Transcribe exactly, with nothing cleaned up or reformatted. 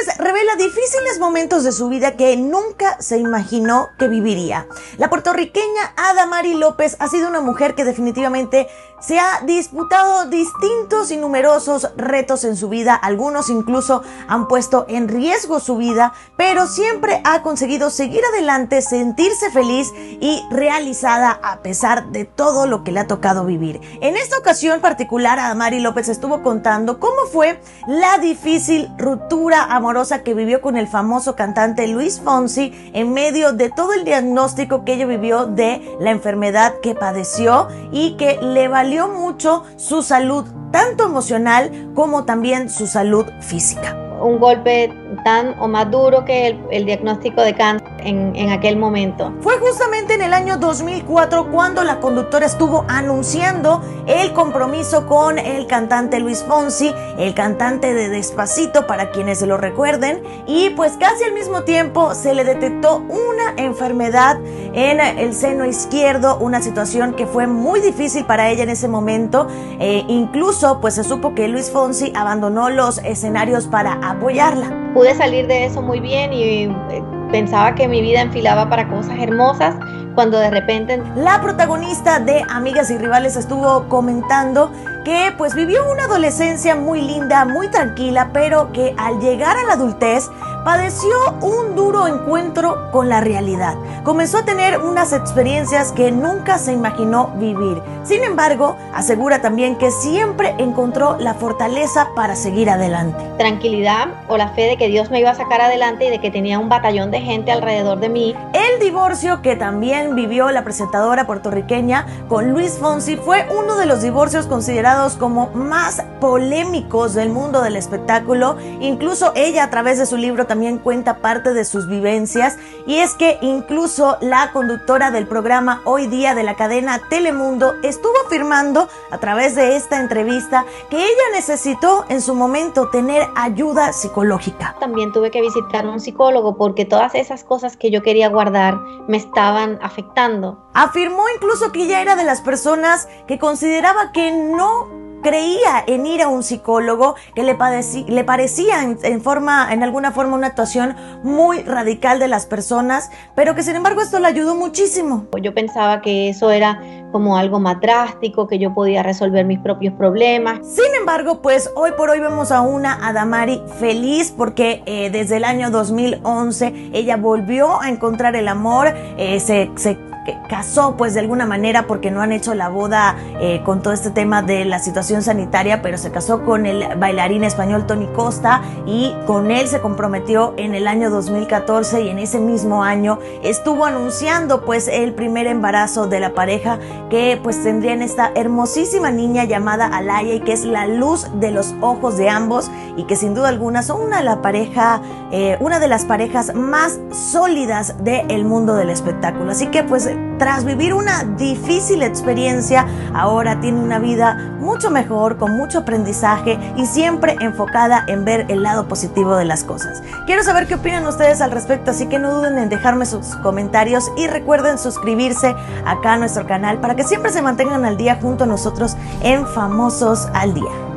López revela difíciles momentos de su vida que nunca se imaginó que viviría. La puertorriqueña Adamari López ha sido una mujer que definitivamente se ha disputado distintos y numerosos retos en su vida. Algunos incluso han puesto en riesgo su vida, pero siempre ha conseguido seguir adelante, sentirse feliz y realizada a pesar de todo lo que le ha tocado vivir. En esta ocasión particular, Adamari López estuvo contando cómo fue la difícil ruptura amorosa que vivió con el famoso cantante Luis Fonsi en medio de todo el diagnóstico que ella vivió de la enfermedad que padeció y que le valió mucho su salud, tanto emocional como también su salud física. Un golpe tan o más duro que el, el diagnóstico de cáncer en, en aquel momento. Fue justamente en el año dos mil cuatro cuando la conductora estuvo anunciando el compromiso con el cantante Luis Fonsi, el cantante de Despacito, para quienes se lo recuerden, y pues casi al mismo tiempo se le detectó una enfermedad en el seno izquierdo, una situación que fue muy difícil para ella en ese momento. Eh, incluso pues se supo que Luis Fonsi abandonó los escenarios para apoyarla. Pude salir de eso muy bien y eh, pensaba que mi vida enfilaba para cosas hermosas, cuando de repente... La protagonista de Amigas y Rivales estuvo comentando que pues vivió una adolescencia muy linda, muy tranquila, pero que al llegar a la adultez padeció un duro encuentro con la realidad. Comenzó a tener unas experiencias que nunca se imaginó vivir. Sin embargo, asegura también que siempre encontró la fortaleza para seguir adelante. Tranquilidad o la fe de que Dios me iba a sacar adelante y de que tenía un batallón de gente alrededor de mí. El divorcio que también vivió la presentadora puertorriqueña con Luis Fonsi fue uno de los divorcios considerados como más polémicos del mundo del espectáculo. Incluso ella, a través de su libro, también cuenta parte de sus vivencias, y es que incluso la conductora del programa Hoy Día de la cadena Telemundo estuvo afirmando a través de esta entrevista que ella necesitó en su momento tener ayuda psicológica. También tuve que visitar a un psicólogo porque todas esas cosas que yo quería guardar me estaban afectando. Afirmó incluso que ella era de las personas que consideraba que no creía en ir a un psicólogo, que le, padeci, le parecía en, en, forma, en alguna forma una actuación muy radical de las personas, pero que sin embargo esto le ayudó muchísimo. Yo pensaba que eso era como algo más drástico, que yo podía resolver mis propios problemas. Sin embargo, pues hoy por hoy vemos a una Adamari feliz porque eh, desde el año dos mil once ella volvió a encontrar el amor, eh, se, se que casó pues de alguna manera porque no han hecho la boda eh, con todo este tema de la situación sanitaria, pero se casó con el bailarín español Tony Costa y con él se comprometió en el año dos mil catorce, y en ese mismo año estuvo anunciando pues el primer embarazo de la pareja, que pues tendrían esta hermosísima niña llamada Alaya, y que es la luz de los ojos de ambos, y que sin duda alguna son una de la pareja eh, una de las parejas más sólidas del mundo del espectáculo. Así que pues tras vivir una difícil experiencia, ahora tiene una vida mucho mejor, con mucho aprendizaje y siempre enfocada en ver el lado positivo de las cosas. Quiero saber qué opinan ustedes al respecto, así que no duden en dejarme sus comentarios y recuerden suscribirse acá a nuestro canal para que siempre se mantengan al día junto a nosotros en Famosos al Día.